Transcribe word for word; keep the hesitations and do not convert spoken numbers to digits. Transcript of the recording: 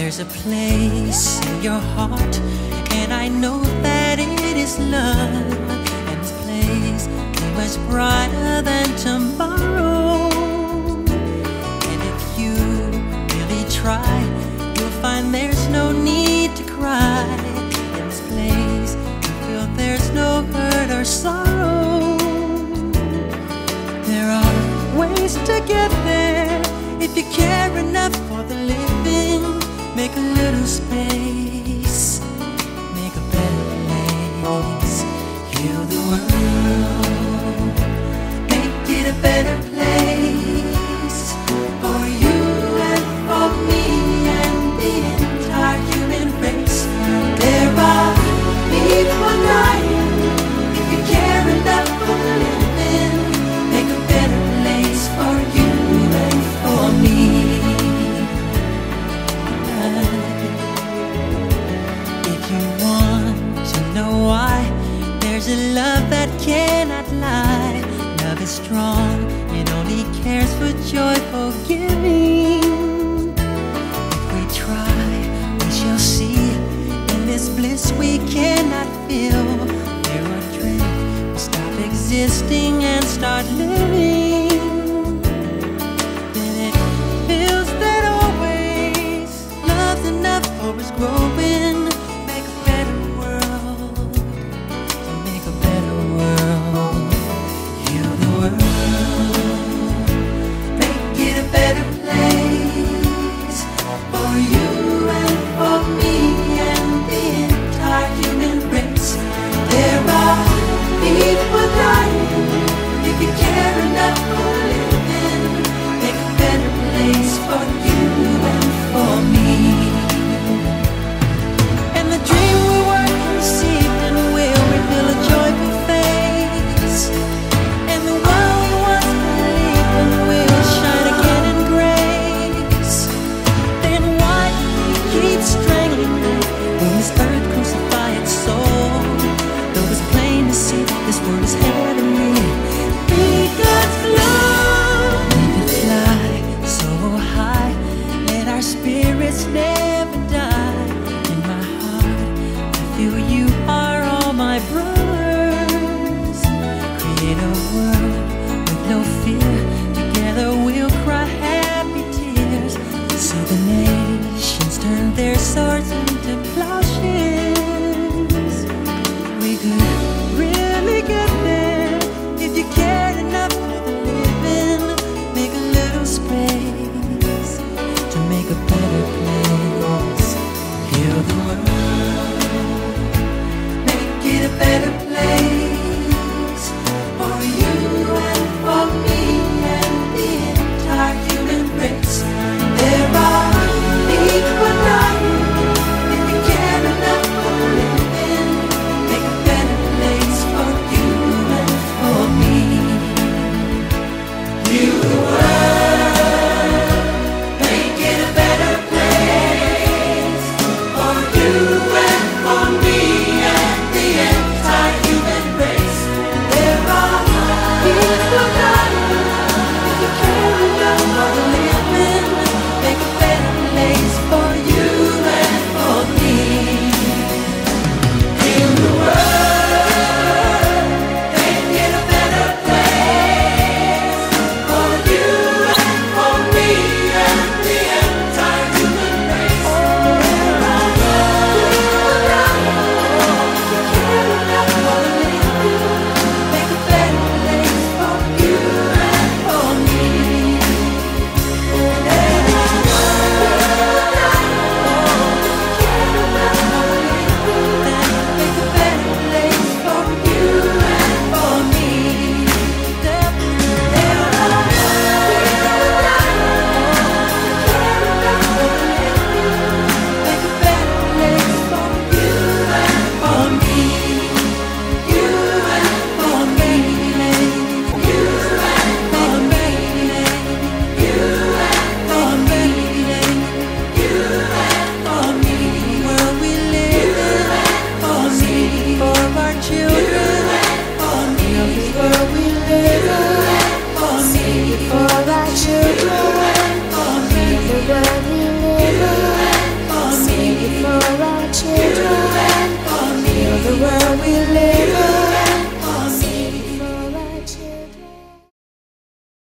There's a place in your heart, and I know that it is love. And this place is much brighter than tomorrow. And if you really try, you'll find there's no need to cry. In this place, you feel there's no hurt or sorrow. There are ways to get there if you care enough for the living. Make a little space, make a better place. Heal the world, make it a better place for you and for me and the entire human race. There are people dying. If you care enough for the living, make a better place for you and for me. There's a love that cannot lie. Love is strong, it only cares for joyful giving. If we try, we shall see. In this bliss we cannot feel. There are dreams, we stop existing and start living. Then it feels that always love's enough for us growing. Never die. In my heart, I feel you are all my brothers. Create a world with no fear.